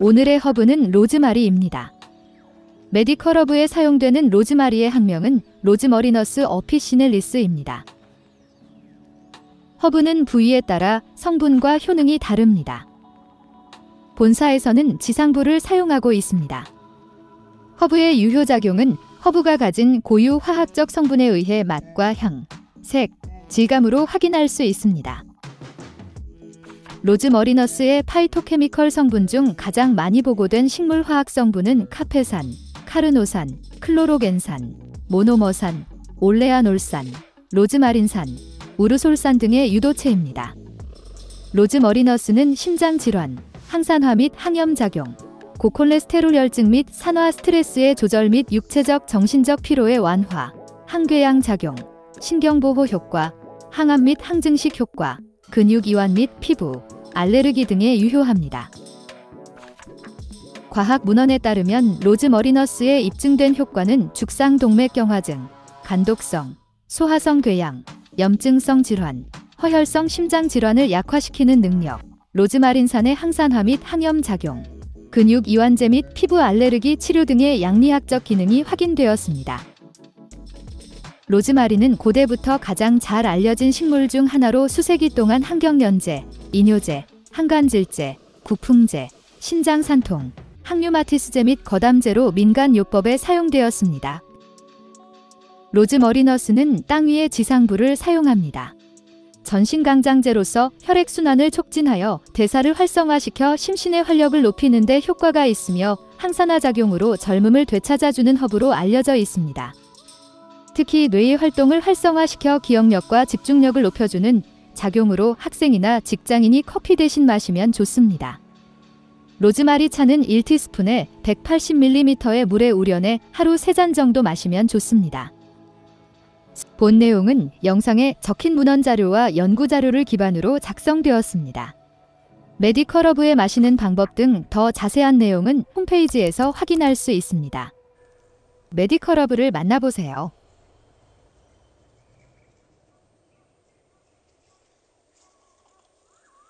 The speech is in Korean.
오늘의 허브는 로즈마리입니다. 메디컬 허브에 사용되는 로즈마리의 학명은 로즈머리너스 어피시넬리스입니다. 허브는 부위에 따라 성분과 효능이 다릅니다. 본사에서는 지상부를 사용하고 있습니다. 허브의 유효작용은 허브가 가진 고유 화학적 성분에 의해 맛과 향, 색, 질감으로 확인할 수 있습니다. 로즈머리너스의 파이토케미컬 성분 중 가장 많이 보고된 식물화학 성분은 카페산, 카르노산, 클로로겐산, 모노머산, 올레아놀산, 로즈마린산, 우르솔산 등의 유도체입니다. 로즈머리너스는 심장질환, 항산화 및 항염작용, 고콜레스테롤혈증 및 산화 스트레스의 조절 및 육체적 정신적 피로의 완화, 항궤양 작용, 신경보호 효과, 항암 및 항증식 효과, 근육 이완 및 피부, 알레르기 등에 유효합니다. 과학 문헌에 따르면 로즈머리너스의 입증된 효과는 죽상동맥경화증, 간독성, 소화성 궤양, 염증성 질환, 허혈성 심장 질환을 약화시키는 능력, 로즈마린산의 항산화 및 항염작용, 근육 이완제 및 피부 알레르기 치료 등의 양리학적 기능이 확인되었습니다. 로즈마리는 고대부터 가장 잘 알려진 식물 중 하나로 수세기 동안 항경련제, 이뇨제, 항간질제, 구풍제, 신장산통, 항류마티스제 및 거담제로 민간요법에 사용되었습니다. 로즈머리너스는 땅 위의 지상부를 사용합니다. 전신강장제로서 혈액순환을 촉진하여 대사를 활성화시켜 심신의 활력을 높이는 데 효과가 있으며 항산화 작용으로 젊음을 되찾아주는 허브로 알려져 있습니다. 특히 뇌의 활동을 활성화시켜 기억력과 집중력을 높여주는 작용으로 학생이나 직장인이 커피 대신 마시면 좋습니다. 로즈마리 차는 1티스푼에 180ml의 물에 우려내 하루 3잔 정도 마시면 좋습니다. 본 내용은 영상에 적힌 문헌 자료와 연구 자료를 기반으로 작성되었습니다. 메디컬 허브에 마시는 방법 등 더 자세한 내용은 홈페이지에서 확인할 수 있습니다. 메디컬 허브를 만나보세요.